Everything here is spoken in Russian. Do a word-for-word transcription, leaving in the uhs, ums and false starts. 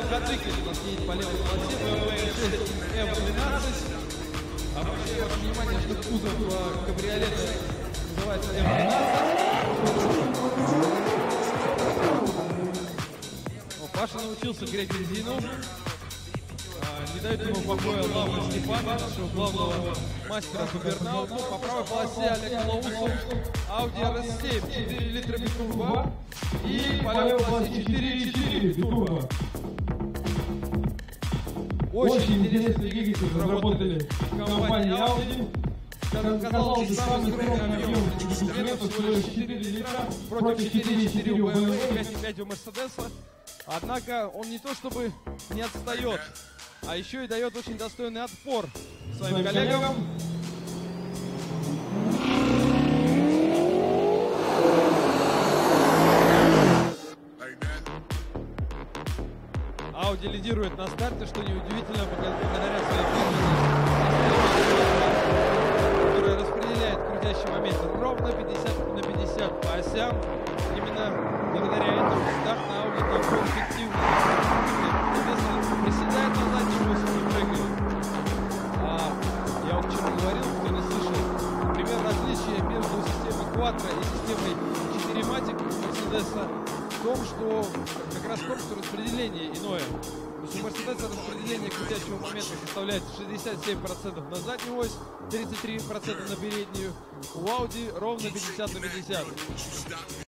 мотоцикл у нас едет по левой полосе, бэ эм вэ шесть эф двенадцать. Обращаю ваше внимание, что кузов кабриолета называется эф двенадцать. Паша научился греть бензину. Не дает ему покоя Лавра Степана, нашего главного мастера по бернауту. По правой полосе Олег Лоусов, Audi эр эс семь, четыре литра битурбо. И по левой полосе четыре и четыре битурбо. Очень интересный двигатель разработали в компании Audi. Казалось бы, самый скромный объем инструментов всего лишь четыре литра против четыре и четыре у бэ эм вэ и пять и пять у Мерседеса. Однако он не то чтобы не отстает, а еще и дает очень достойный отпор своим коллегам. Audi лидирует на старте, что неудивительно, благодаря своей фирме, которая распределяет крутящий момент ровно пятьдесят на пятьдесят по осям. Именно благодаря этому старт на Audi такой эффективный. Соответственно, приседает на заднюю ось, не прыгает. А, я вот вчера говорил, кто не слышал, например, различие между системой Quattro и системой четыре матик Мерседеса в том, что как раз в том, что распределение иное. То есть у Мерседеса распределение крутящего момента составляет шестьдесят семь процентов на заднюю ось, тридцать три процента на переднюю. У Audi ровно пятьдесят на пятьдесят.